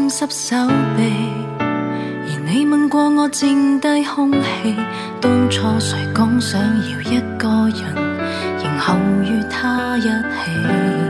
證濕手臂，而你吻過我剩低空氣。當初誰講想要一個人，然後與他一起。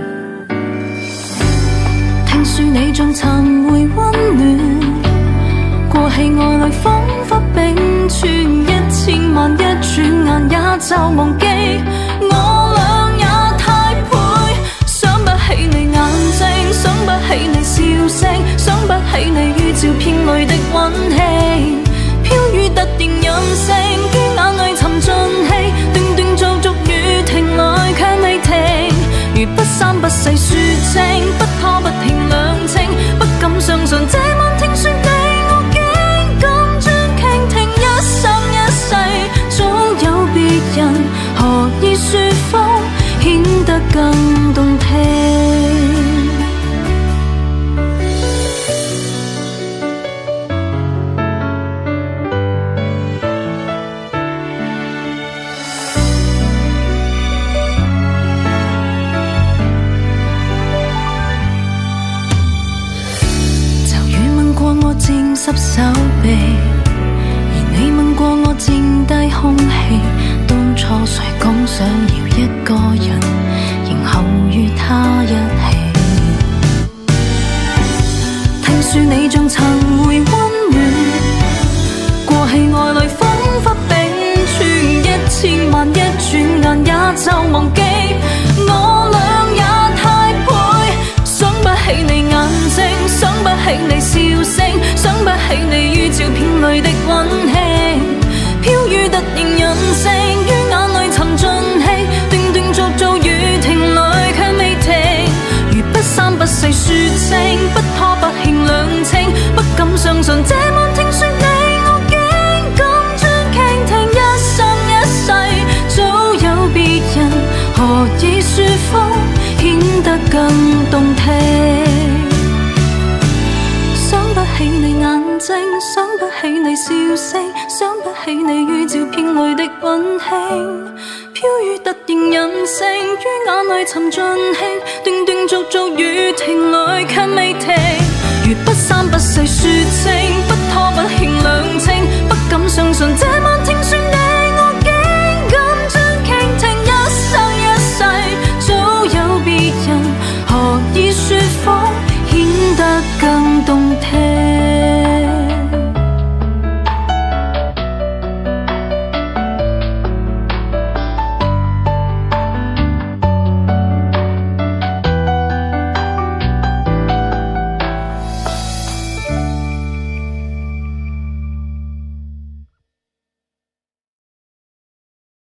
聽說你像尋回溫暖，過氣愛侶彷彿冰川，1000萬一轉眼也就忘記。我倆也太配，想不起你眼睛，想不起你笑聲，想不起你於照片裏的溫馨。飄雨突然任性，於眼裏沉進氣，斷斷續續雨停來卻未停。如不三不四說清，不拖不停兩清，不敢相信這晚聽說你我竟敢專傾聽，一生一世早有別人，何以說謊顯得更動聽。沾濕手臂，而你吻過我剩低空氣。當初誰講想要一個人，然後與他一起。聽說你像曾回溫暖，過氣愛侶彷彿冰川，1000萬一轉眼也就忘記。我倆也太配，想不起你眼睛，想不起你笑聲，想不起你於照片裏的溫馨。飄雨突然任性，於眼裏沉進氣，斷斷續續雨停來卻未停。如不三不四說清，不拖不欠兩清，不敢相信這晚聽說你我竟敢專傾聽，一生一世早有別人，何以說謊顯得更動聽。想不起你眼睛，想不起你笑聲，想不起你於照片裏的溫馨。飄雨突然任性，於眼裏沉進氣，斷斷續續雨停來卻未停。如不三不四說清，